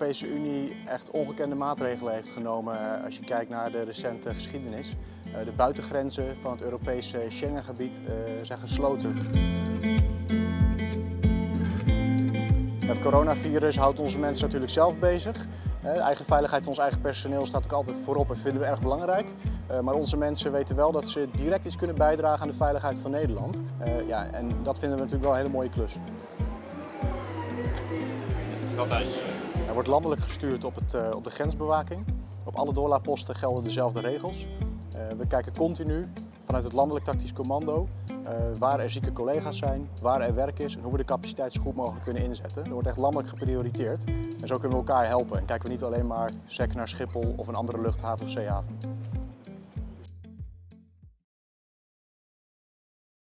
Europese Unie echt ongekende maatregelen heeft genomen als je kijkt naar de recente geschiedenis. De buitengrenzen van het Europese Schengengebied zijn gesloten. Het coronavirus houdt onze mensen natuurlijk zelf bezig. De eigen veiligheid van ons eigen personeel staat ook altijd voorop en vinden we erg belangrijk. Maar onze mensen weten wel dat ze direct iets kunnen bijdragen aan de veiligheid van Nederland. En dat vinden we natuurlijk wel een hele mooie klus. Er wordt landelijk gestuurd op de grensbewaking. Op alle doorlaatposten gelden dezelfde regels. We kijken continu vanuit het landelijk tactisch commando waar er zieke collega's zijn, waar er werk is en hoe we de capaciteit zo goed mogelijk kunnen inzetten. Er wordt echt landelijk geprioriteerd en zo kunnen we elkaar helpen. En kijken we niet alleen maar sec naar Schiphol of een andere luchthaven of zeehaven.